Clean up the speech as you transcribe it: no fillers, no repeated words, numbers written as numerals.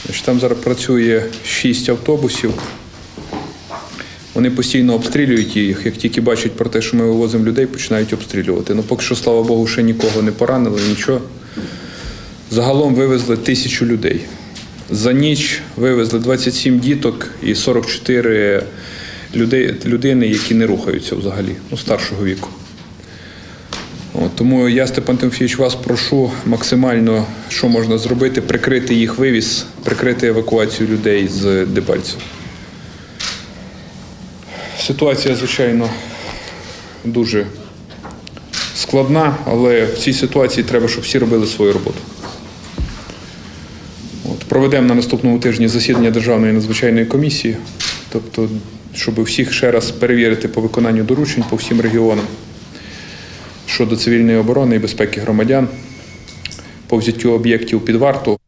Там зараз працює 6 автобусів. Вони постійно обстрілюють їх. Як тільки бачать про те, що ми вивозимо людей, починають обстрілювати. Поки що, слава Богу, ще нікого не поранили, нічого. Загалом вивезли 1000 людей. За ніч вивезли 27 діток і 44 людини, які не рухаються взагалі, старшого віку. Тому я, Степан Тимофійович, вас прошу максимально, що можна зробити, прикрити їх вивіз, прикрити евакуацію людей з Дебальцева. Ситуація, звичайно, дуже складна, але в цій ситуації треба, щоб всі робили свою роботу. Проведемо на наступному тижні засідання Державної надзвичайної комісії, тобто, щоб всіх ще раз перевірити по виконанню доручень по всім регіонам щодо цивільної оборони і безпеки громадян, по взяттю об'єктів під варту.